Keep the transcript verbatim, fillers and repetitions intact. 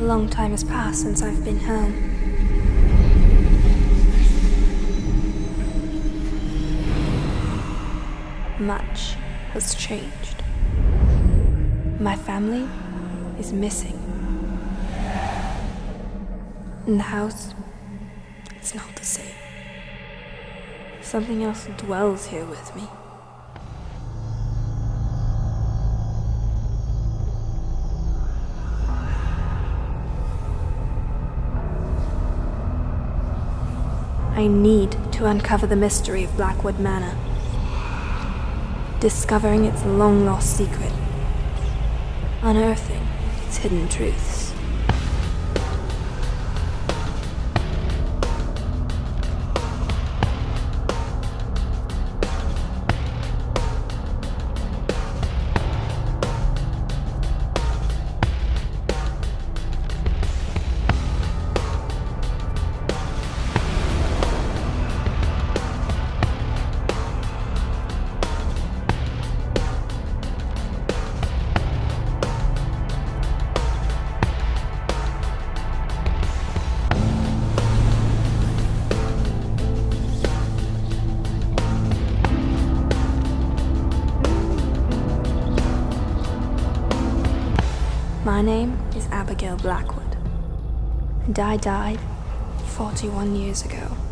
long time has passed since I've been home. Much has changed. My family is missing. And the house, it's not the same. Something else dwells here with me. I need to uncover the mystery of Blackwood Manor, discovering its long-lost secret, unearthing its hidden truths. My name is Abigail Blackwood, and I died forty-one years ago.